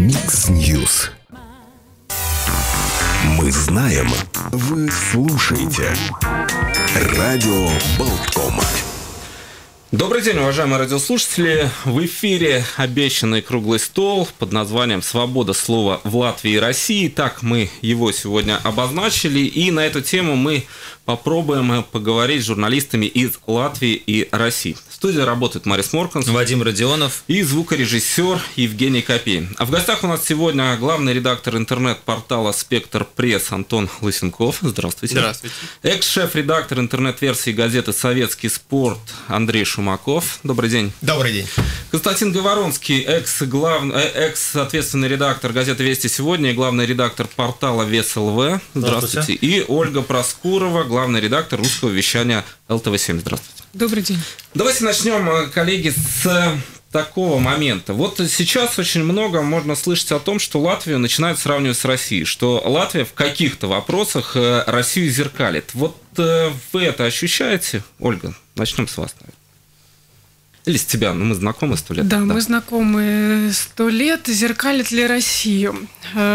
Микс Ньюс. Мы знаем, вы слушаете. Радио Болтком. Добрый день, уважаемые радиослушатели. В эфире обещанный круглый стол под названием «Свобода слова в Латвии и России». Так мы его сегодня обозначили. И на эту тему мы попробуем поговорить с журналистами из Латвии и России. В студии работает Марис Морканс, Вадим Родионов и звукорежиссер Евгений Копей. А в гостях у нас сегодня главный редактор интернет-портала «Спектр Пресс» Антон Лысенков. Здравствуйте. Здравствуйте. Экс-шеф-редактор интернет-версии газеты «Советский спорт» Андрей Шумаков. Добрый день. Добрый день. Константин Говоронский, экс-ответственный редактор газеты «Вести сегодня» и главный редактор портала ВесЛВ. Здравствуйте. И Ольга Проскурова, главный редактор русского вещания ЛТВ-7. Здравствуйте. Добрый день. Давайте начнем, коллеги, с такого момента. Вот сейчас очень много можно слышать о том, что Латвию начинают сравнивать с Россией, что Латвия в каких-то вопросах Россию зеркалит. Вот вы это ощущаете, Ольга? Начнем с вас, наверное. Или с тебя? Ну, мы знакомы 100 лет. Да, мы знакомы 100 лет. Зеркалит ли Россию?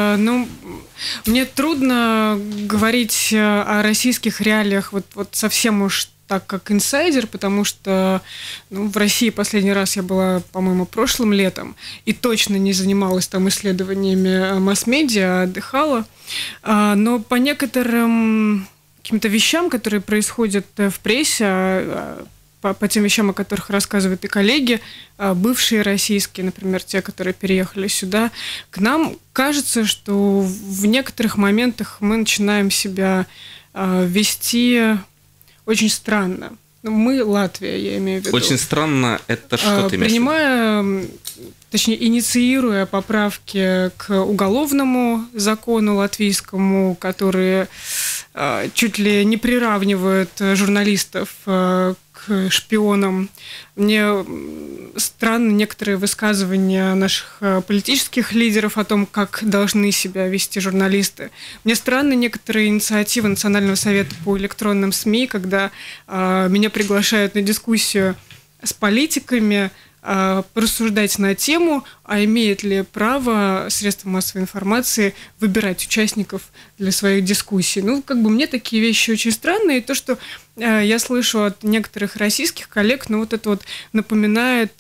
Мне трудно говорить о российских реалиях вот совсем уж так, как инсайдер, потому что в России последний раз я была, по-моему, прошлым летом, и точно не занималась там исследованиями масс-медиа, отдыхала. Но по некоторым каким-то вещам, которые происходят в прессе, по тем вещам, о которых рассказывают и коллеги, бывшие российские, например, те, которые переехали сюда, к нам кажется, что в некоторых моментах мы начинаем себя вести очень странно. Мы, Латвия, я имею в виду. Очень странно, это что ты имеешь в виду? Точнее, инициируя поправки к уголовному закону латвийскому, которые чуть ли не приравнивают журналистов к шпионам. Мне странны некоторые высказывания наших политических лидеров о том, как должны себя вести журналисты. Мне странны некоторые инициативы Национального совета по электронным СМИ, когда меня приглашают на дискуссию с политиками, порассуждать на тему, а имеет ли право средства массовой информации выбирать участников для своих дискуссий. Мне такие вещи очень странные. И то, что я слышу от некоторых российских коллег, это напоминает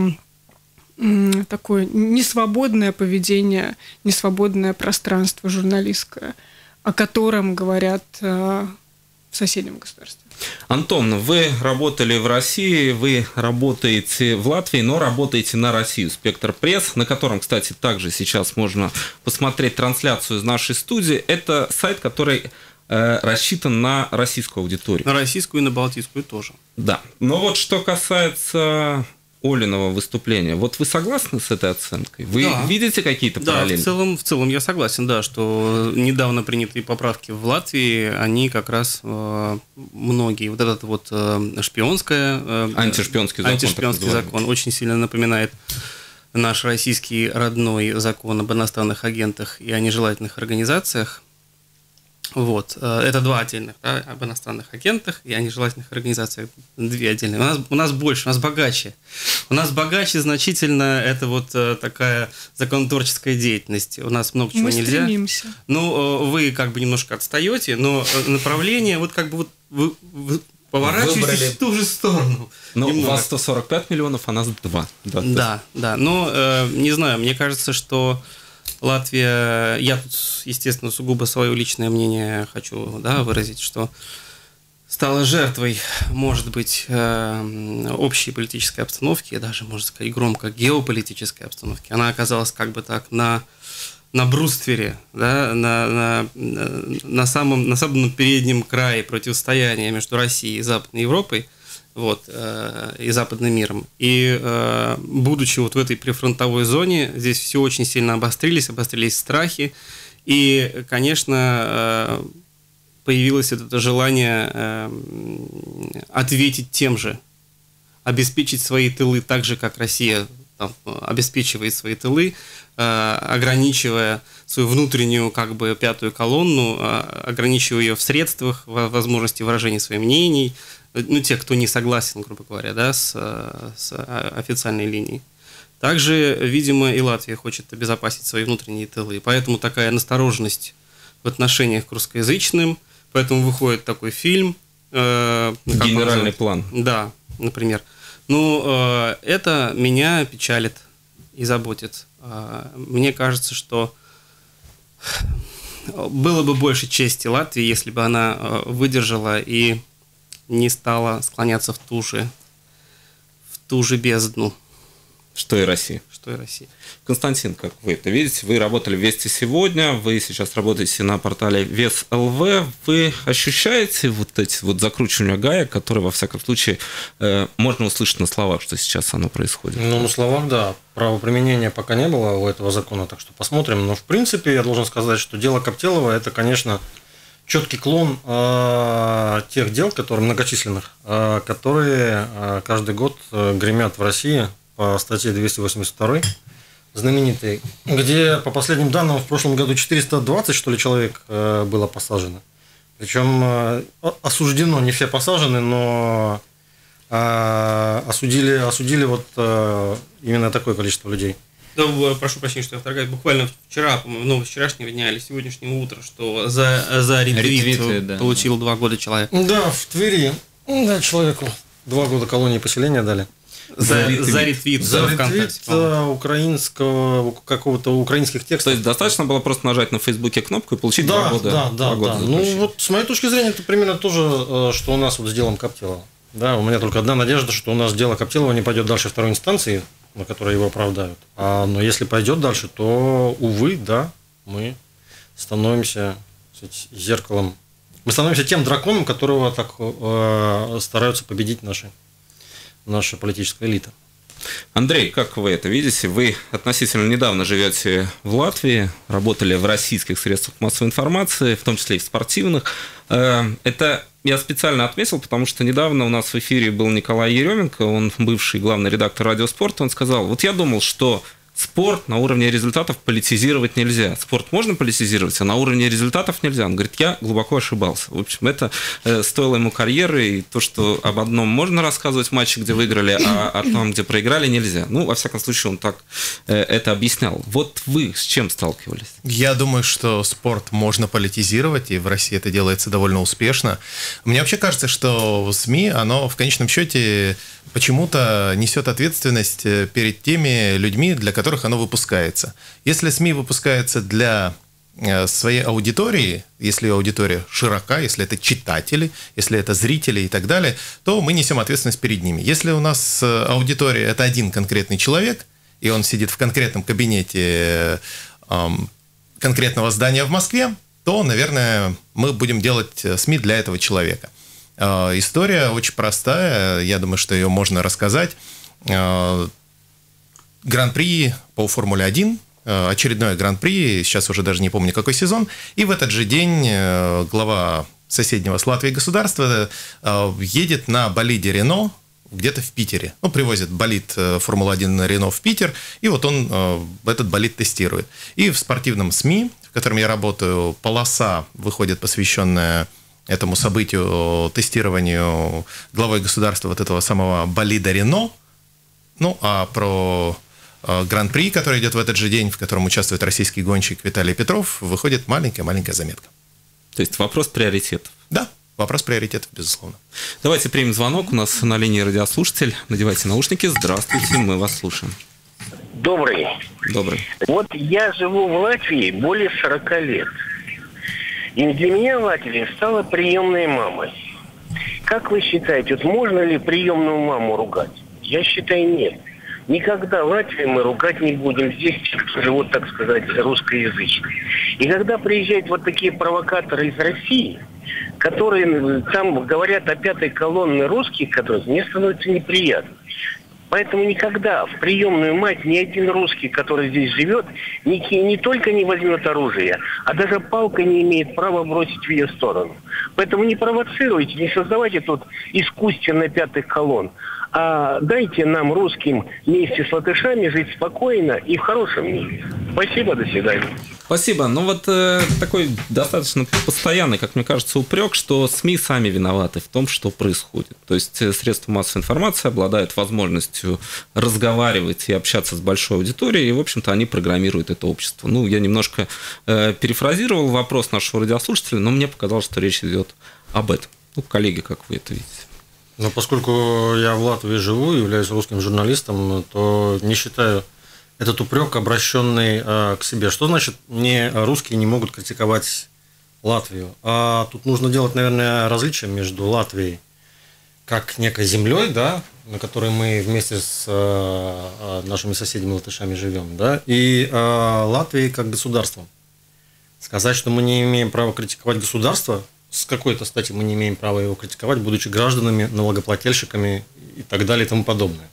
такое несвободное поведение, несвободное пространство журналистское, о котором говорят в соседнем государстве. Антон, вы работали в России, вы работаете в Латвии, но работаете на Россию. «Спектр Пресс», на котором, кстати, также сейчас можно посмотреть трансляцию из нашей студии. Это сайт, который рассчитан на российскую аудиторию. На российскую и на балтийскую тоже. Да. Но вот что касается Олиного выступления, вот вы согласны с этой оценкой? Вы видите какие-то параллели? Да, в целом я согласен, да, что недавно принятые поправки в Латвии, они как раз многие, вот этот вот антишпионский закон очень сильно напоминает наш российский родной закон об иностранных агентах и о нежелательных организациях. Вот, это два отдельных, да, об иностранных агентах и о нежелательных организациях, две отдельные. У нас больше, у нас богаче. У нас богаче значительно это вот такая законотворческая деятельность. У нас много чего нельзя. Мы стремимся. Вы немножко отстаете, но направление вы поворачиваетесь в ту же сторону. У вас 145 миллионов, а нас 2. Да. Но не знаю, мне кажется, что Латвия, я тут, естественно, сугубо свое личное мнение хочу выразить, что стала жертвой, может быть, общей политической обстановки, даже, можно сказать, громко геополитической обстановки. Она оказалась на бруствере, да, на самом переднем крае противостояния между Россией и Западной Европой, и западным миром. И будучи в этой прифронтовой зоне, здесь все очень сильно обострились страхи, и, конечно, появилось это желание ответить тем же, обеспечить свои тылы так же, как Россия обеспечивает свои тылы, ограничивая свою внутреннюю пятую колонну, ограничивая ее в средствах, в возможности выражения своих мнений, те, кто не согласен, грубо говоря, с официальной линией. Также, видимо, и Латвия хочет обезопасить свои внутренние тылы. Поэтому такая настороженность в отношениях к русскоязычным. Поэтому выходит такой фильм. Генеральный план. Да, например. Это меня печалит и заботит. Мне кажется, что было бы больше чести Латвии, если бы она выдержала и не стала склоняться в ту же бездну. Что и Россия. Константин, как вы это видите? Вы работали в «Вести сегодня», вы сейчас работаете на портале ВЕС.ЛВ. Вы ощущаете вот эти вот закручивания гаек, которые, во всяком случае, можно услышать на словах, что сейчас оно происходит? На словах, да. Правоприменения пока не было у этого закона, так что посмотрим. Но, в принципе, я должен сказать, что дело Коптелова – это, конечно, четкий клон тех дел, многочисленных, которые каждый год гремят в России по статье 282 знаменитой, где, по последним данным, в прошлом году 420, что ли, человек было посажено. Причем осуждено, не все посажены, но осудили вот именно такое количество людей. Да, прошу прощения, что я вторгаюсь. Буквально вчера, по-моему, вчерашнего дня или сегодняшнего утра, что за ретвит получил 2 года человек. Да, в Твери. Да, человеку 2 года колонии поселения дали. За ретвит украинских текстов. То есть достаточно было просто нажать на Фейсбуке кнопку и получить 2 года. Да. Ну, вот с моей точки зрения, это примерно то же, что у нас вот с делом Коптелова. Да, у меня только одна надежда, что у нас дело Коптелова не пойдет дальше второй инстанции, на которой его оправдают. Но если пойдет дальше, то, увы, да, мы становимся зеркалом. Мы становимся тем драконом, которого так стараются победить наша политическая элита. Андрей, как вы это видите? Вы относительно недавно живете в Латвии, работали в российских средствах массовой информации, в том числе и в спортивных. Это я специально отметил, потому что недавно у нас в эфире был Николай Еременко, он бывший главный редактор «Радио Спорт», он сказал, вот я думал, что спорт на уровне результатов политизировать нельзя. Спорт можно политизировать, а на уровне результатов нельзя. Он говорит, я глубоко ошибался. В общем, это стоило ему карьеры, и то, что об одном можно рассказывать в матче, где выиграли, а о том, где проиграли, нельзя. Ну, во всяком случае, он так это объяснял. Вот вы с чем сталкивались? Я думаю, что спорт можно политизировать, и в России это делается довольно успешно. Мне вообще кажется, что СМИ, оно в конечном счете почему-то несет ответственность перед теми людьми, для которых оно выпускается. Если СМИ выпускается для своей аудитории, если аудитория широка, если это читатели, если это зрители и так далее, то мы несем ответственность перед ними. Если у нас аудитория – это один конкретный человек, и он сидит в конкретном кабинете конкретного здания в Москве, то, наверное, мы будем делать СМИ для этого человека. История очень простая, я думаю, что ее можно рассказать. Гран-при по Формуле-1, очередное Гран-при, сейчас уже даже не помню, какой сезон, и в этот же день глава соседнего с Латвией государства едет на болиде Рено где-то в Питере. Ну, привозит болид Формула-1 Рено в Питер, и вот он этот болид тестирует. И в спортивном СМИ, в котором я работаю, полоса выходит, посвященная этому событию, тестированию главой государства вот этого самого болида Рено. Ну, а про Гран-при, который идет в этот же день, в котором участвует российский гонщик Виталий Петров, выходит маленькая-маленькая заметка. То есть вопрос приоритетов. Да, вопрос приоритетов, безусловно. Давайте примем звонок. У нас на линии радиослушатель. Надевайте наушники. Здравствуйте, мы вас слушаем. Добрый. Вот я живу в Латвии более 40 лет. И для меня Латвия стала приемной мамой. Как вы считаете, вот можно ли приемную маму ругать? Я считаю, нет. Никогда Латвию мы ругать не будем. Здесь живут, так сказать, русскоязычные. И когда приезжают вот такие провокаторы из России, которые там говорят о 5-й колонне русских, которые мне становится неприятно. Поэтому никогда в приемную мать ни один русский, который здесь живет, не только не возьмет оружие, а даже палкой не имеет права бросить в ее сторону. Поэтому не провоцируйте, не создавайте тут искусственно 5-х колонн, а дайте нам, русским, вместе с латышами жить спокойно и в хорошем мире. Спасибо, до свидания. Спасибо. Ну вот такой достаточно постоянный, как мне кажется, упрек, что СМИ сами виноваты в том, что происходит. То есть средства массовой информации обладают возможностью разговаривать и общаться с большой аудиторией, и, в общем-то, они программируют это общество. Ну, я немножко перефразировал вопрос нашего радиослушателя, но мне показалось, что речь идет об этом. Ну, коллеги, как вы это видите? Но поскольку я в Латвии живу, являюсь русским журналистом, то не считаю этот упрек, обращенный к себе. Что значит русские не могут критиковать Латвию? Тут нужно делать, наверное, различие между Латвией как некой землей, да, на которой мы вместе с нашими соседями латышами живем, да, и Латвией как государством. Сказать, что мы не имеем права критиковать государство, с какой-то стати мы не имеем права его критиковать, будучи гражданами, налогоплательщиками и так далее и тому подобное.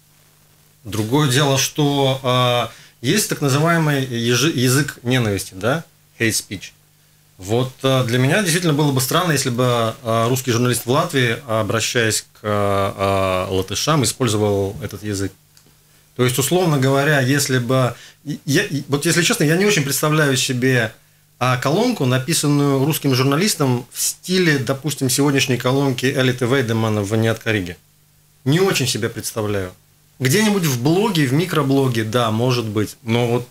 Другое дело, что есть так называемый язык ненависти, да, hate speech. Вот для меня действительно было бы странно, если бы русский журналист в Латвии, обращаясь к латышам, использовал этот язык. То есть, условно говоря, если бы... Вот если честно, я не очень представляю себе колонку, написанную русским журналистом в стиле, допустим, сегодняшней колонки Элиты Вейдемана в «Не от Кориги». Не очень себе представляю. Где-нибудь в блоге, в микроблоге, да, может быть, но вот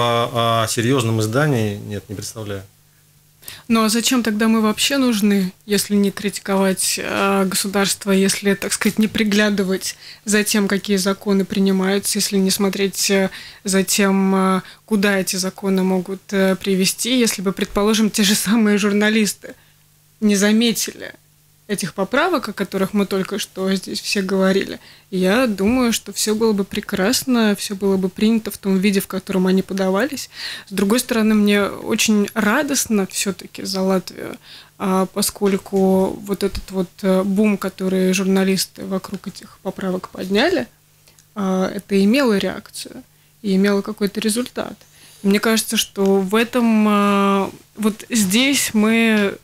в серьезном издании нет, не представляю. Ну а зачем тогда мы вообще нужны, если не критиковать государство, если, так сказать, не приглядывать за тем, какие законы принимаются, если не смотреть за тем, куда эти законы могут привести, если бы, предположим, те же самые журналисты не заметили этих поправок, о которых мы только что здесь все говорили, я думаю, что все было бы прекрасно, все было бы принято в том виде, в котором они подавались. С другой стороны, мне очень радостно все-таки за Латвию, поскольку вот этот вот бум, который журналисты вокруг этих поправок подняли, это имело реакцию и имело какой-то результат. Мне кажется, что в этом, вот здесь мы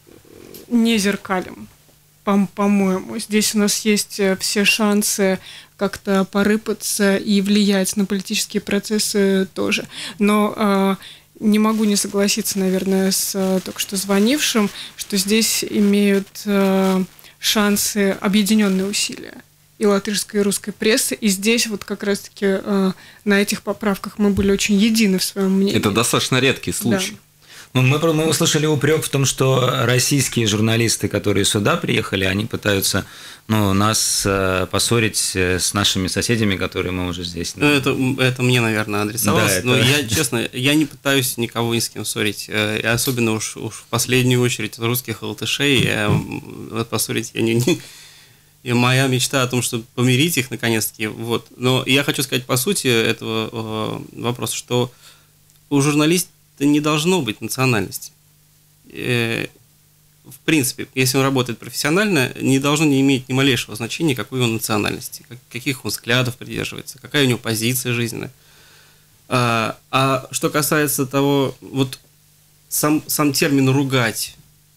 не зеркалим, по-моему. Здесь у нас есть все шансы как-то порыпаться и влиять на политические процессы тоже. Но не могу не согласиться, наверное, с только что звонившим, что здесь имеют шансы объединенные усилия и латышской, и русской прессы. И здесь вот как раз-таки на этих поправках мы были очень едины в своем мнении. Это достаточно редкий случай. Да. Мы услышали упрек в том, что российские журналисты, которые сюда приехали, они пытаются нас поссорить с нашими соседями, которые мы уже здесь. Это мне, наверное, адресовалось. Да, но я, честно, не пытаюсь никого ни с кем ссорить. И особенно уж в последнюю очередь русских латышей. Поссорить я не... И моя мечта о том, чтобы помирить их наконец-таки. Вот. Но я хочу сказать по сути этого вопроса, что у журналиста не должно быть национальности. В принципе, если он работает профессионально, не должно не иметь ни малейшего значения, какой он национальности, каких он взглядов придерживается, какая у него позиция жизненная. А что касается того, вот сам термин «ругать»,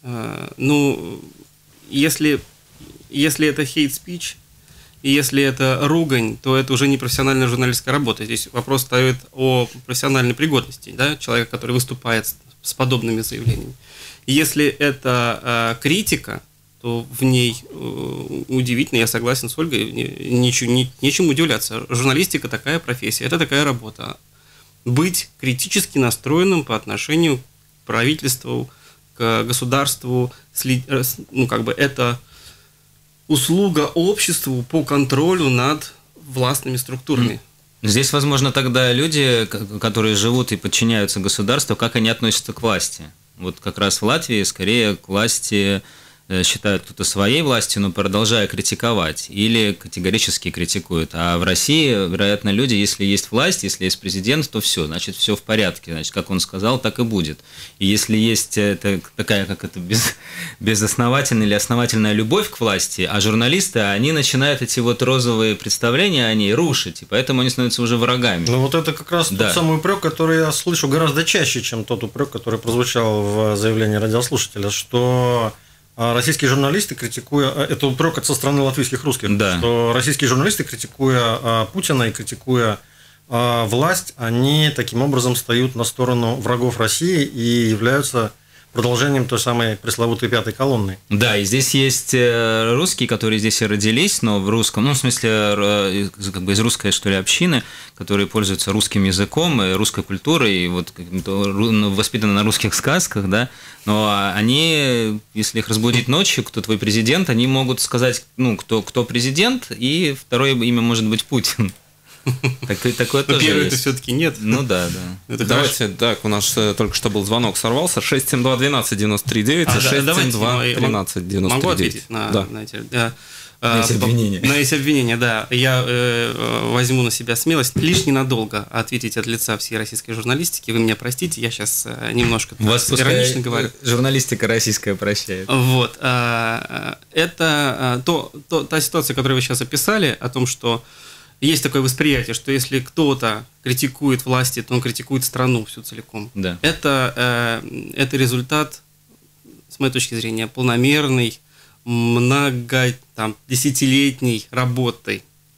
если это hate speech, и если это ругань, то это уже не профессиональная журналистская работа. Здесь вопрос стоит о профессиональной пригодности, да, человека, который выступает с подобными заявлениями. Если это критика, то в ней удивительно, я согласен с Ольгой, нечему удивляться. Журналистика такая профессия, это такая работа. Быть критически настроенным по отношению к правительству, к государству, это услуга обществу по контролю над властными структурами. Здесь, возможно, тогда люди, которые живут и подчиняются государству, как они относятся к власти. Вот как раз в Латвии скорее к власти считают кто-то своей властью, но продолжая критиковать, или категорически критикуют. А в России, вероятно, люди, если есть власть, если есть президент, то все, значит, все в порядке. Значит, как он сказал, так и будет. И если есть такая, как это, безосновательная или основательная любовь к власти, а журналисты, они начинают эти вот розовые представления о ней рушить, и поэтому они становятся уже врагами. Ну, вот это как раз тот самый упрек, который я слышу гораздо чаще, чем тот упрек, который прозвучал в заявлении радиослушателя, что российские журналисты, критикуя... Это упрек со стороны латвийских русских, что российские журналисты, критикуя Путина и критикуя власть, они таким образом встают на сторону врагов России и являются продолжением той самой пресловутой пятой колонны. Да, и здесь есть русские, которые здесь и родились, но в русском, ну, в смысле, как бы из русской, что ли, общины, которые пользуются русским языком, русской культурой, и вот воспитаны на русских сказках, да, но они, если их разбудить ночью, кто твой президент, они могут сказать, ну, кто президент, и второе имя может быть Путин. Такое тоже первое есть. это все-таки нет. Ну да. Это давайте, так, у нас только что был звонок, сорвался. 672-12-93-9 и 672-13-93-9. Могу ответить на эти обвинения? На эти обвинения, да. Я возьму на себя смелость лишь ненадолго ответить от лица всей российской журналистики. Вы меня простите, я сейчас немножко иронично говорю. Журналистика российская прощает. Вот. Это та ситуация, которую вы сейчас описали, о том, что есть такое восприятие, что если кто-то критикует власти, то он критикует страну всю целиком. Да. Это результат, с моей точки зрения, полномерной, десятилетней работы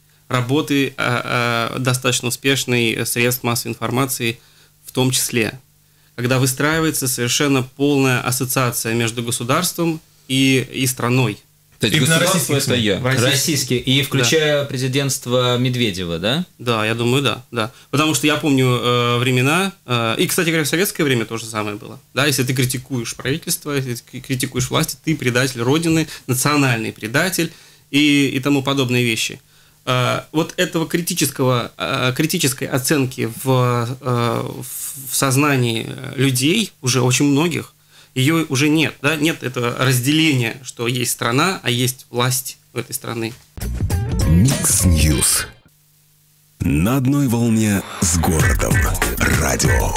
достаточно успешной средств массовой информации в том числе, когда выстраивается совершенно полная ассоциация между государством и страной. То есть государство – это я. Российский. И включая президентство Медведева, да? Да, я думаю, да. Потому что я помню времена, и, кстати говоря, в советское время то же самое было. Да, если ты критикуешь правительство, если ты критикуешь власти, ты предатель Родины, национальный предатель и тому подобные вещи. Вот этого критической оценки в сознании людей, уже очень многих, ее уже нет, да, нет этого разделения, что есть страна, а есть власть в этой страны. Микс Ньюс. На одной волне с городом. Радио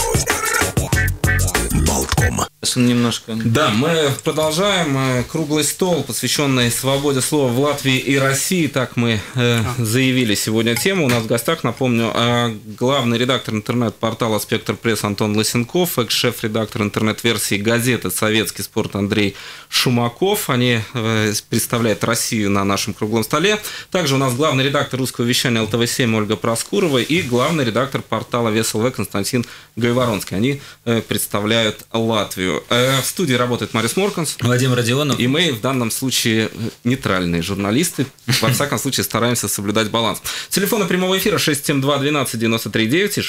Болтком. Немножко. Да, мы продолжаем круглый стол, посвященный свободе слова в Латвии и России. Так мы заявили сегодня тему. У нас в гостях, напомню, главный редактор интернет-портала «Спектр Пресс» Антон Лысенков, экс-шеф-редактор интернет-версии газеты «Советский спорт» Андрей Шумаков. Они представляют Россию на нашем круглом столе. Также у нас главный редактор русского вещания ЛТВ-7 Ольга Проскурова и главный редактор портала ВесЛВ Константин Гайворонский. Они представляют Латвию. В студии работает Марис Морканс, Вадим Родионов. И мы в данном случае нейтральные журналисты. Во всяком случае, стараемся соблюдать баланс. Телефоны прямого эфира 672-12-93-9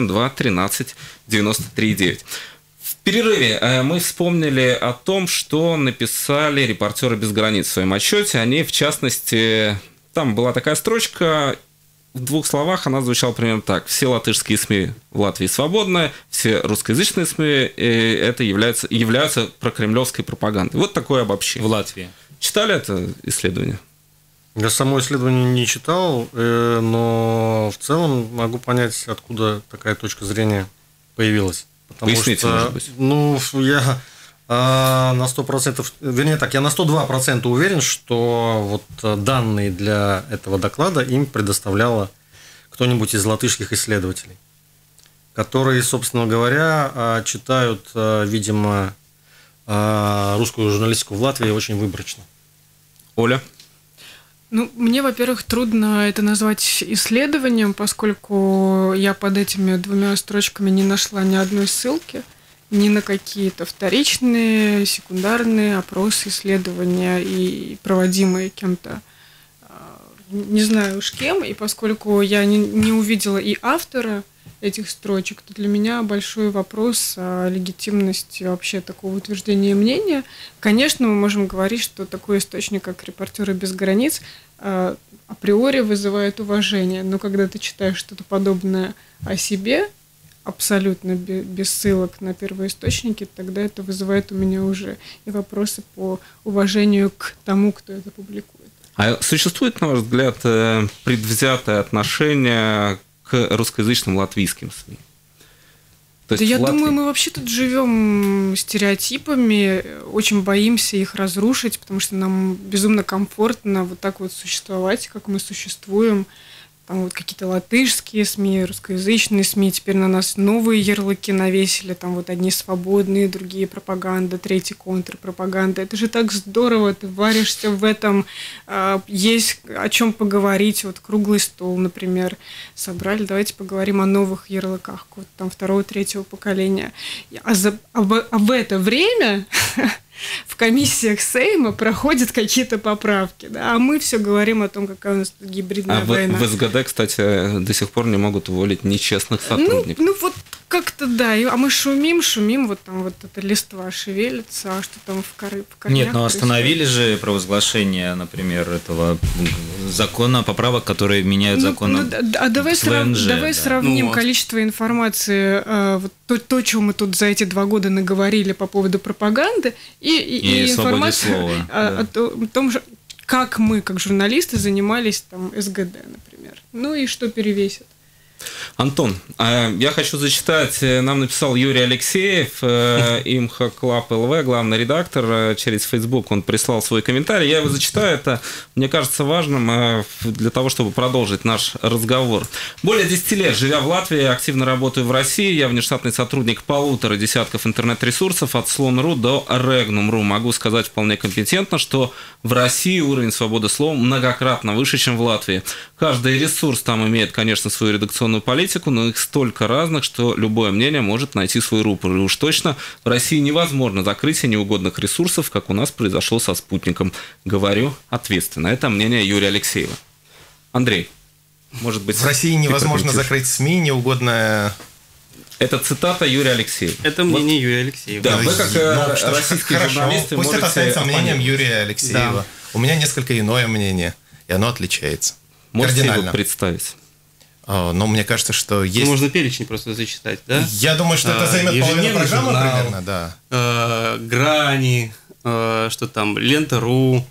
и 672-13-93-9. В перерыве мы вспомнили о том, что написали «Репортеры без границ» в своем отчете. Они, в частности, там была такая строчка. В двух словах она звучала примерно так. Все латышские СМИ в Латвии свободны, все русскоязычные СМИ это являются прокремлевской пропагандой. Вот такое обобщение. В Латвии. Читали это исследование? Я само исследование не читал, но в целом могу понять, откуда такая точка зрения появилась. Поясните, может быть. Я на 100%, вернее так, я на 102% уверен, что вот данные для этого доклада им предоставляла кто-нибудь из латышских исследователей, которые, собственно говоря, читают, видимо, русскую журналистику в Латвии очень выборочно. Оля? Мне, во-первых, трудно это назвать исследованием, поскольку я под этими двумя строчками не нашла ни одной ссылки, ни на какие-то вторичные, секундарные опросы, исследования, и проводимые кем-то, не знаю уж кем, и поскольку я не увидела и автора этих строчек, то для меня большой вопрос о легитимности вообще такого утверждения мнения. Конечно, мы можем говорить, что такой источник, как «Репортеры без границ», априори вызывает уважение, но когда ты читаешь что-то подобное о себе, абсолютно без ссылок на первоисточники, тогда это вызывает у меня уже и вопросы по уважению к тому, кто это публикует. А существует, на ваш взгляд, предвзятое отношение к русскоязычным латвийским СМИ? Да я думаю, мы вообще тут живем стереотипами, очень боимся их разрушить, потому что нам безумно комфортно вот так вот существовать, как мы существуем. там вот какие-то латышские СМИ, русскоязычные СМИ, теперь на нас новые ярлыки навесили, там вот одни свободные, другие пропаганда, третий контрпропаганда. Это же так здорово, ты варишься в этом, есть о чем поговорить, вот круглый стол, например, собрали, давайте поговорим о новых ярлыках, вот там второго, третьего поколения. А в это время в комиссиях Сейма проходят какие-то поправки, да, а мы все говорим о том, какая у нас тут гибридная война. В СГД, кстати, до сих пор не могут уволить нечестных сотрудников. Ну вот как-то да, а мы шумим, вот там вот эта листва шевелится, а что там в корнях. Нет, но остановили же провозглашение, например, этого закона, поправок, которые меняют закон давай сравним количество информации, вот то, чего мы тут за эти 2 года наговорили по поводу пропаганды, и информация о том же, как мы, как журналисты, занимались там СГД, например. Ну и что перевесит? Антон, я хочу зачитать, нам написал Юрий Алексеев, Имха Клаб ЛВ, главный редактор, через Facebook он прислал свой комментарий, я его зачитаю, это, мне кажется, важным для того, чтобы продолжить наш разговор. Более 10 лет, живя в Латвии, активно работаю в России, я внештатный сотрудник 1,5 десятков интернет-ресурсов, от Слон.ру до Regnum.ru. Могу сказать вполне компетентно, что в России уровень свободы слова многократно выше, чем в Латвии. Каждый ресурс там имеет, конечно, свою редакционную политику, но их столько разных, что любое мнение может найти свой рупор. И уж точно в России невозможно закрытие неугодных ресурсов, как у нас произошло со «Спутником». Говорю ответственно. Это мнение Юрия Алексеева. Андрей, может быть... В России невозможно закрыть СМИ, неугодное... Это цитата Юрия Алексеева. Это мнение Юрия Алексеева. Да, вы как российские журналисты пусть это остается мнением оппонировать. Юрия Алексеева. Да. У меня несколько иное мнение, и оно отличается. Можете его представить? Но мне кажется, что есть... Можно перечень просто зачитать, да? Я думаю, что это займет половину программы примерно, да. Грани, что там, Лента.ру,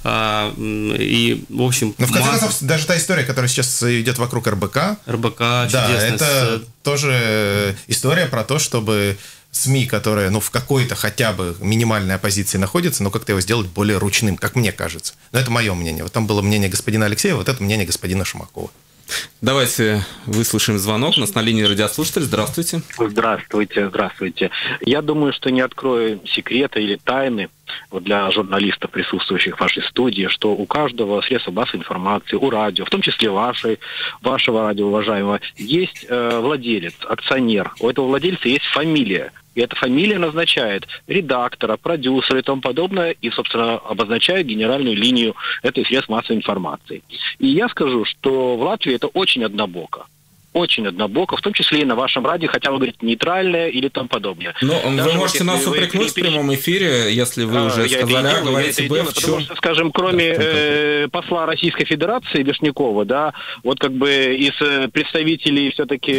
и, в общем... Но в конце концов, даже та история, которая сейчас идет вокруг РБК... РБК, да, это тоже история про то, чтобы СМИ, которые, в какой-то хотя бы минимальной оппозиции находятся, но как-то его сделать более ручным, как мне кажется. Но это мое мнение. Вот там было мнение господина Алексеева, вот это мнение господина Шумакова. Давайте выслушаем звонок. У нас на линии радиослушатель. Здравствуйте. Здравствуйте. Я думаю, что не открою секрета или тайны для журналистов, присутствующих в вашей студии, что у каждого средства массовой информации, у радио, в том числе вашего радио, уважаемого, есть владелец, акционер. У этого владельца есть фамилия. И эта фамилия назначает редактора, продюсера и тому подобное, и, собственно, обозначает генеральную линию этой средств массовой информации. И я скажу, что в Латвии это очень однобоко. Очень однобоко, в том числе и на вашем радио, хотя вы говорите нейтральное или тому подобное. Но вы можете нас упрекнуть в прямом эфире, если вы уже сказали, говорите Б, в чем? Потому что, скажем, кроме посла Российской Федерации Вишнякова, да, вот как бы из представителей все-таки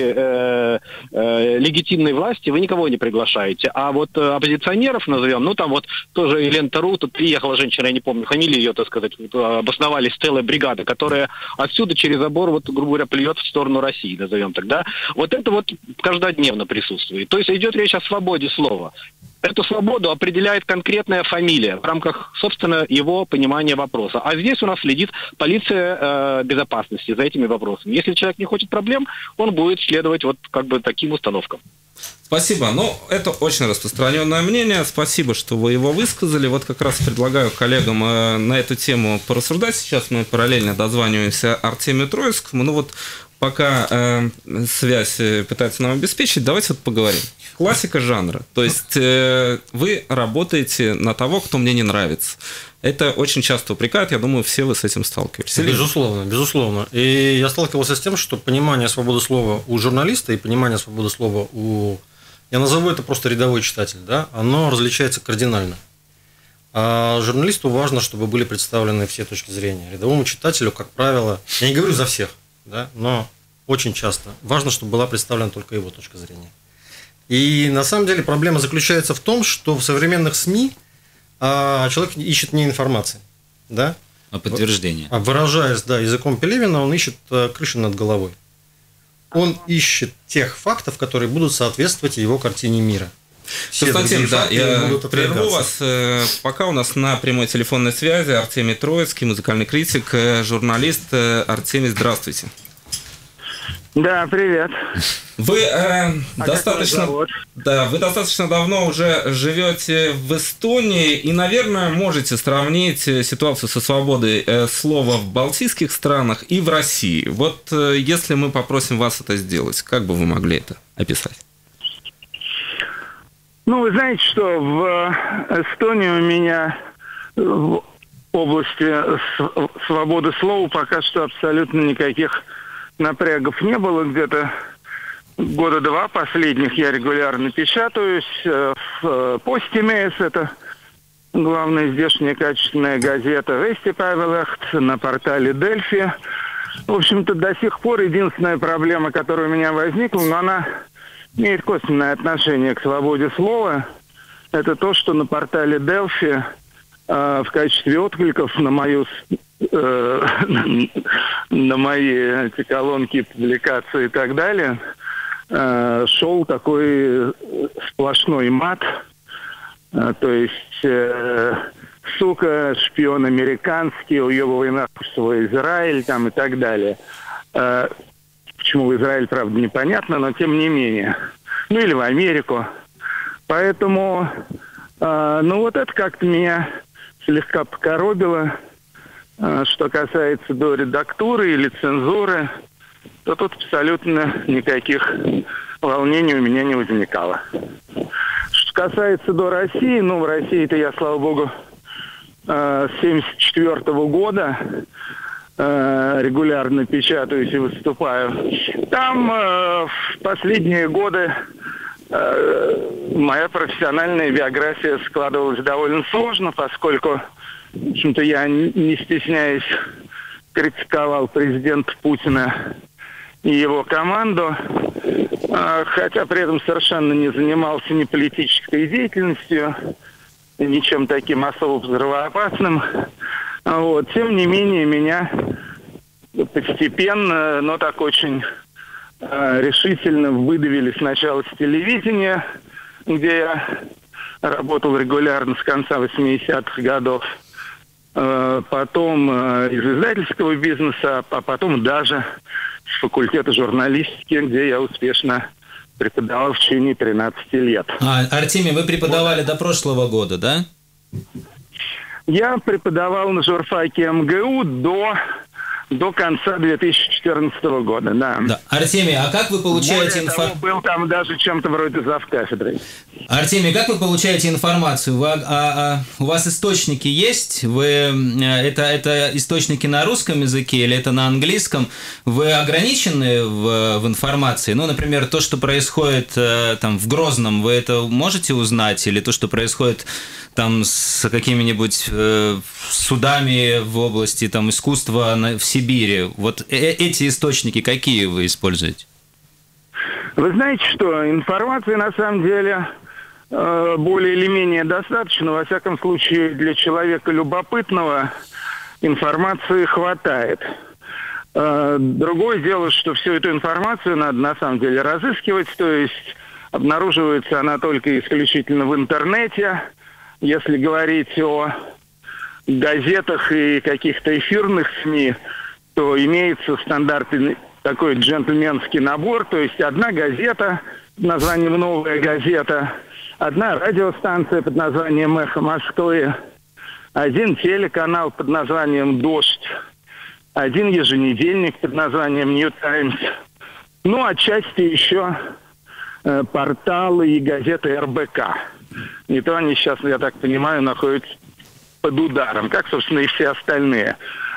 легитимной власти вы никого не приглашаете. А вот оппозиционеров назовем, там вот тоже Лента.ру, тут приехала женщина, я не помню фамилию ее, так сказать, обосновались целая бригада, которая отсюда через забор, вот, грубо говоря, плюет в сторону России, назовем тогда. Вот это вот каждодневно присутствует. То есть идет речь о свободе слова. Эту свободу определяет конкретная фамилия в рамках, собственно, его понимания вопроса. А здесь у нас следит полиция безопасности за этими вопросами. Если человек не хочет проблем, он будет следовать вот как бы таким установкам. Спасибо. Это очень распространенное мнение. Спасибо, что вы его высказали. Вот как раз предлагаю коллегам на эту тему порассуждать. Сейчас мы параллельно дозваниваемся Артемию Троицкому. Пока связь пытается нам обеспечить, давайте поговорим. Классика жанра. То есть вы работаете на того, кто мне не нравится. Это очень часто упрекают, я думаю, все вы с этим сталкивались. Безусловно. И я сталкивался с тем, что понимание свободы слова у журналиста и понимание свободы слова у... Я назову это просто рядовой читатель, да, оно различается кардинально. А журналисту важно, чтобы были представлены все точки зрения. Рядовому читателю, как правило, я не говорю за всех, да, но очень часто важно, чтобы была представлена только его точка зрения. И на самом деле проблема заключается в том, что в современных СМИ человек ищет не информации, да? А подтверждение. Выражаясь языком Пелевина, он ищет крышу над головой. Он ищет тех фактов, которые будут соответствовать его картине мира. Константин, я прерву вас. Пока у нас на прямой телефонной связи Артемий Троицкий, музыкальный критик, журналист. Артемий, здравствуйте. Да, привет. Вы достаточно давно уже живете в Эстонии и, наверное, можете сравнить ситуацию со свободой слова в балтийских странах и в России. Вот если мы попросим вас это сделать, как бы вы могли это описать? Ну, вы знаете, что в Эстонии у меня в области свободы слова пока что абсолютно никаких напрягов не было. Где-то года 2 последних я регулярно печатаюсь в Постимейс, это главная здешняя качественная газета, Вестипавелехт, на портале Дельфи. В общем-то, до сих пор единственная проблема, которая у меня возникла, но она имеет косвенное отношение к свободе слова, это то, что на портале Дельфи в качестве откликов на мои эти колонки, публикации и так далее, шел такой сплошной мат, то есть сука, шпион американский, уебывай нахуй свой Израиль там и так далее. Почему в Израиль, правда, непонятно, но тем не менее. Ну или в Америку. Поэтому, вот это как-то меня слегка покоробило. Что касается до редактуры или цензуры, то тут абсолютно никаких волнений у меня не возникало. Что касается до России, в России-то я, слава богу, с 1974 года регулярно печатаюсь и выступаю. Там в последние годы моя профессиональная биография складывалась довольно сложно, поскольку, в общем-то, я, не стесняясь, критиковал президента Путина и его команду, хотя при этом совершенно не занимался ни политической деятельностью, ничем таким особо взрывоопасным. Тем не менее, меня постепенно, но так очень решительно выдавили сначала с телевидения, где я работал регулярно с конца 80-х годов, потом из издательского бизнеса, а потом даже с факультета журналистики, где я успешно преподавал в течение 13 лет. Артемий, вы преподавали до прошлого года, да? Я преподавал на журфаке МГУ до конца 2014 года, да. Артемий, а как вы получаете информацию? Был там даже чем-то вроде завкафедрой. Артемий, как вы получаете информацию? У вас источники есть? Это источники на русском языке или это на английском? Вы ограничены в информации? Например, то, что происходит там в Грозном, вы это можете узнать? Или то, что происходит там с какими-нибудь судами в области там искусства в Сибири? Вот эти источники какие вы используете? Вы знаете, что информации на самом деле более или менее достаточно. Во всяком случае, для человека любопытного информации хватает. Другое дело, что всю эту информацию надо на самом деле разыскивать, то есть обнаруживается она только исключительно в интернете. Если говорить о газетах и каких-то эфирных СМИ, то имеется стандартный такой джентльменский набор, то есть одна газета под названием «Новая газета», одна радиостанция под названием «Эхо Москвы», один телеканал под названием «Дождь», один еженедельник под названием «Нью Таймс», отчасти еще порталы и газеты РБК. И то они сейчас, я так понимаю, находятся под ударом, как, собственно, и все остальные.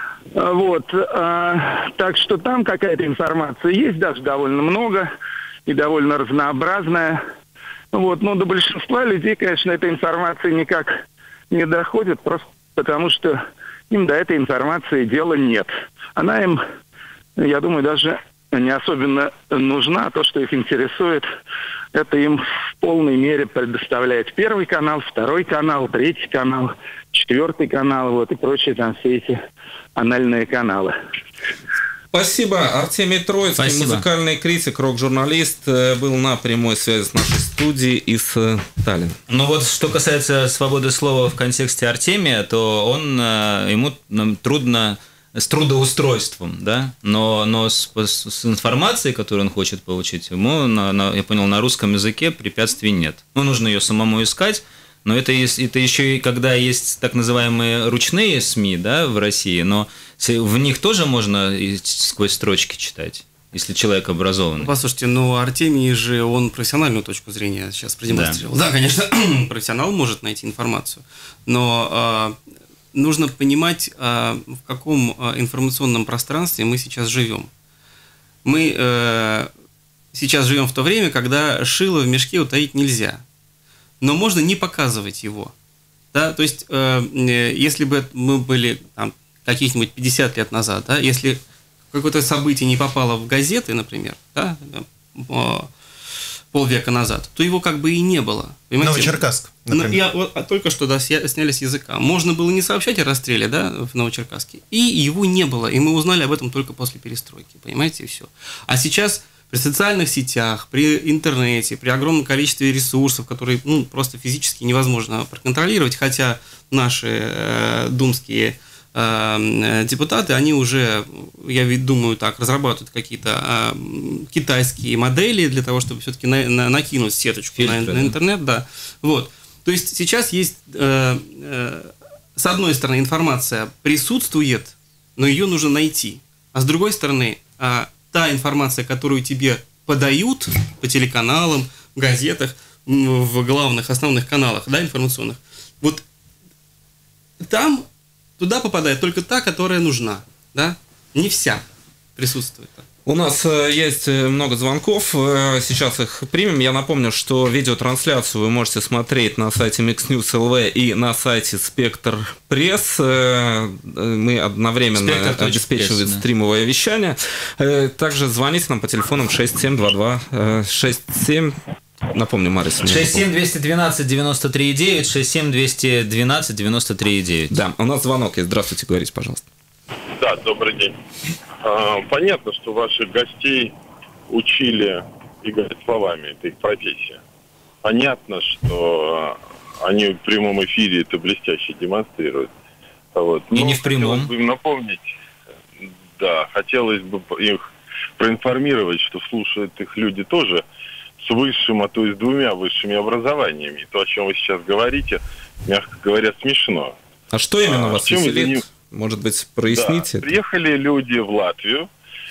Так что там какая-то информация есть, даже довольно много и довольно разнообразная. Но до большинства людей, конечно, эта информация никак не доходит, просто потому что им до этой информации дела нет. Она им, я думаю, даже не особенно нужна. То, что их интересует, это им в полной мере предоставляет Первый канал, Второй канал, Третий канал, Четвертый канал, и прочие там все эти анальные каналы. Спасибо. Артемий Троицкий, музыкальный критик, рок-журналист, был на прямой связи с нашей студией из Таллина. Что касается свободы слова в контексте Артемия, то ему трудно с трудоустройством, да, но с информацией, которую он хочет получить, ему, я понял, на русском языке препятствий нет. Ну, нужно ее самому искать, но это еще и когда есть так называемые ручные СМИ, да, в России, но в них тоже можно сквозь строчки читать, если человек образованный. Послушайте, Артемий же, он профессиональную точку зрения сейчас продемонстрировал. Да, конечно, профессионал может найти информацию, но нужно понимать, в каком информационном пространстве мы сейчас живем. Мы сейчас живем в то время, когда шило в мешке утаить нельзя, но можно не показывать его. Да? То есть, если бы мы были там, каких-нибудь 50 лет назад, да, если какое-то событие не попало в газеты, например, да, полвека назад, то его как бы и не было. Понимаете? Новочеркасск, например. Только что сняли с языка. Можно было не сообщать о расстреле, да, в Новочеркасске, и его не было, и мы узнали об этом только после перестройки, понимаете, и все. А сейчас при социальных сетях, при интернете, при огромном количестве ресурсов, которые просто физически невозможно проконтролировать, хотя наши думские депутаты, они уже, я думаю, разрабатывают какие-то китайские модели для того, чтобы все-таки накинуть сеточку на интернет, да. Вот. То есть сейчас есть, с одной стороны, информация присутствует, но ее нужно найти, а с другой стороны, та информация, которую тебе подают по телеканалам, в газетах, в главных основных каналах, да, информационных, вот там туда попадает только та, которая нужна, да? Не вся присутствует. У нас есть много звонков, сейчас их примем. Я напомню, что видеотрансляцию вы можете смотреть на сайте Mix News LV и на сайте Спектр Пресс. Мы одновременно обеспечиваем стримовое вещание. Также звоните нам по телефонам 672267. Напомню, Марис. 67-212-93-9, 67-212-93-9. Да, у нас звонок есть. Здравствуйте, говорите, пожалуйста. Да, добрый день. Понятно, что ваших гостей учили играть словами, это их профессия. Понятно, что они в прямом эфире это блестяще демонстрируют. Вот. И не в прямом. Хотелось бы им напомнить, да, хотелось бы их проинформировать, что слушают их люди тоже с высшим, а то и с двумя высшими образованиями. То, о чем вы сейчас говорите, мягко говоря, смешно. А что именно вас веселит? Может быть, проясните? Да, приехали люди в Латвию,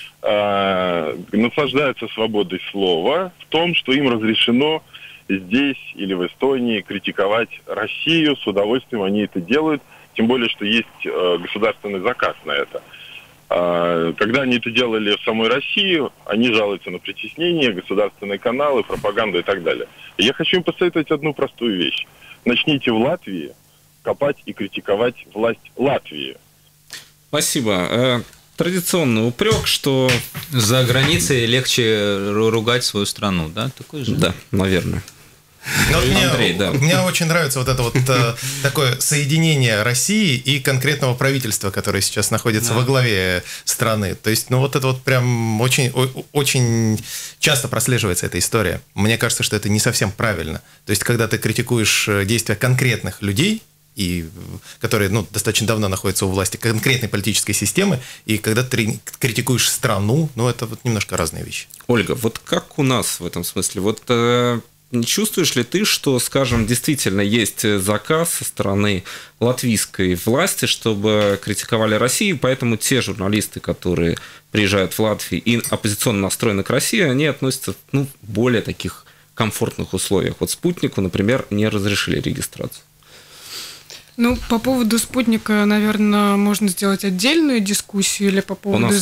наслаждаются свободой слова в том, что им разрешено здесь или в Эстонии критиковать Россию. С удовольствием они это делают, тем более, что есть государственный заказ на это. Когда они это делали в самой России, они жалуются на притеснение, государственные каналы, пропаганду и так далее. И я хочу им посоветовать одну простую вещь. Начните в Латвии копать и критиковать власть Латвии. Спасибо. Традиционный упрек, что за границей легче ругать свою страну, да? Такой же? Да, наверное. Мне очень нравится вот это вот такое соединение России и конкретного правительства, которое сейчас находится во главе страны. То есть, вот это вот прям очень, очень часто прослеживается эта история. Мне кажется, что это не совсем правильно. То есть, когда ты критикуешь действия конкретных людей, и которые достаточно давно находятся у власти, конкретной политической системы, и когда ты критикуешь страну, это вот немножко разные вещи. Ольга, вот как у нас в этом смысле? Вот не чувствуешь ли ты, что, скажем, действительно есть заказ со стороны латвийской власти, чтобы критиковали Россию, поэтому те журналисты, которые приезжают в Латвию и оппозиционно настроены к России, они относятся в более таких комфортных условиях? Вот «Спутнику», например, не разрешили регистрацию. По поводу «Спутника», наверное, можно сделать отдельную дискуссию или по поводу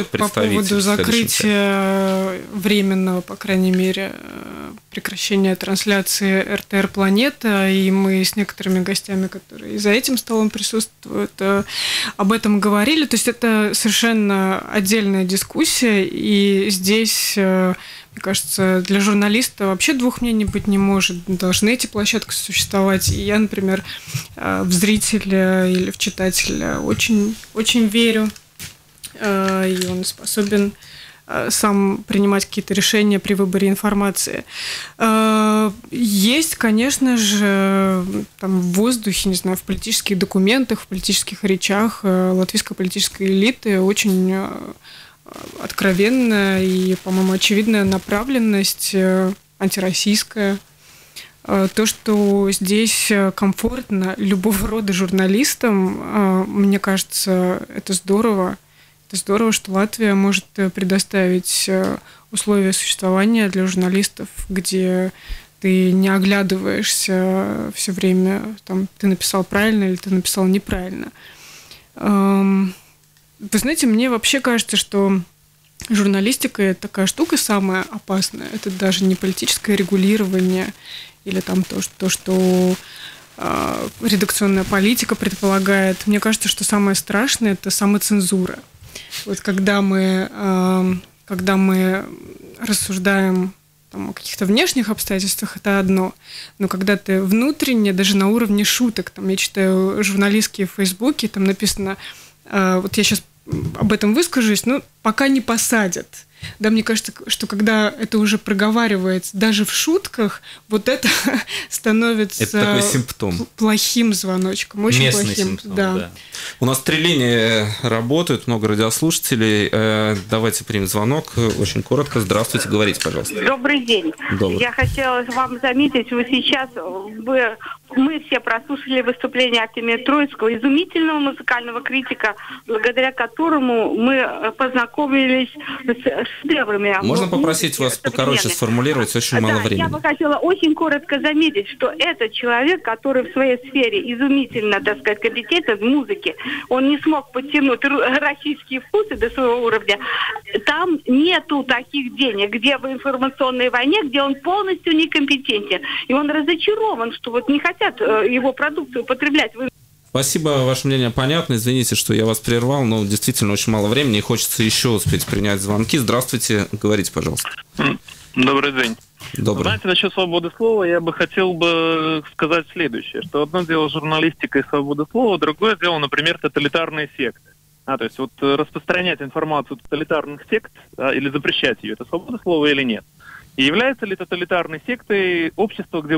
закрытия временного, по крайней мере, прекращения трансляции РТР «Планета». И мы с некоторыми гостями, которые за этим столом присутствуют, об этом говорили. То есть это совершенно отдельная дискуссия, и здесь... Мне кажется, для журналиста вообще двух мнений быть не может. Должны эти площадки существовать. И я, например, в зрителя или в читателя очень, очень верю. И он способен сам принимать какие-то решения при выборе информации. Есть, конечно же, там в воздухе, не знаю, в политических документах, в политических речах латвийской политической элиты очень откровенная и, по-моему, очевидная направленность антироссийская. То, что здесь комфортно любого рода журналистам, мне кажется, это здорово. Это здорово, что Латвия может предоставить условия существования для журналистов, где ты не оглядываешься все время, там, ты написал правильно или ты написал неправильно. Вы знаете, мне вообще кажется, что журналистика – это такая штука самая опасная. Это даже не политическое регулирование или там то, что редакционная политика предполагает. Мне кажется, что самое страшное – это самоцензура. Вот когда мы рассуждаем там, о каких-то внешних обстоятельствах, это одно. Но когда ты внутренне, даже на уровне шуток, там, я читаю журналистские в Фейсбуке, там написано, вот я сейчас об этом выскажусь, но пока не посадят. Да, мне кажется, что когда это уже проговаривается даже в шутках, вот это становится это такой симптом. Плохим звоночком, очень местный плохим. Симптом, да. У нас 3 линии работают, много радиослушателей. Давайте примем звонок. Очень коротко. Здравствуйте, говорите, пожалуйста. Добрый день. Добрый. Я хотела вам заметить, вы сейчас, мы все прослушали выступление Артемия Троицкого, изумительного музыкального критика, благодаря которому мы познакомились с шедеврами. Можно попросить вас покороче сформулировать? Очень мало времени. Я бы хотела очень коротко заметить, что это человек, который в своей сфере изумительно, так сказать, компетентен в музыке. Он не смог подтянуть российские вкусы до своего уровня. Там нету таких денег, где в информационной войне, где он полностью некомпетентен. И он разочарован, что вот не хотят его продукцию употреблять. Спасибо, ваше мнение понятно. Извините, что я вас прервал, но действительно очень мало времени, и хочется еще успеть принять звонки. Здравствуйте, говорите, пожалуйста. Добрый день. Добрый. Знаете, насчет свободы слова я бы хотел сказать следующее, что одно дело журналистика и свобода слова, другое дело, например, тоталитарные секты. То есть вот распространять информацию тоталитарных сект, или запрещать ее, это свобода слова или нет? И является ли тоталитарной сектой общество, где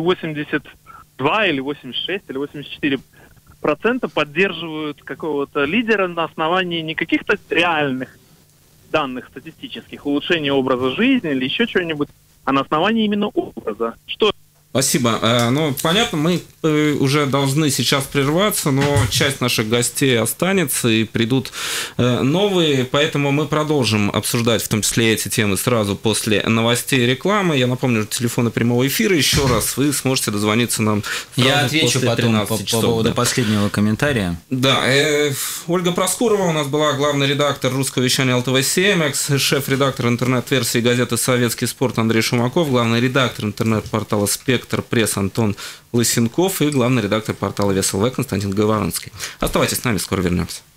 82 или 86 или 84% поддерживают какого-то лидера на основании не каких-то реальных данных статистических, улучшения образа жизни или еще чего-нибудь, а на основании именно образа. Что? Спасибо. Ну, понятно, мы уже должны сейчас прерваться, но часть наших гостей останется и придут новые, поэтому мы продолжим обсуждать в том числе эти темы сразу после новостей и рекламы. Я напомню, телефоны прямого эфира еще раз, вы сможете дозвониться нам сразу. Я отвечу потом по поводу последнего комментария. Да, Ольга Проскурова у нас была главный редактор русского вещания ЛТВ-7, шеф-редактор интернет-версии газеты «Советский спорт» Андрей Шумаков, главный редактор интернет-портала «Спектр» пресс Антон Лысенков и главный редактор портала Вес ЛВ Константин Говорунский. Оставайтесь с нами, скоро вернемся.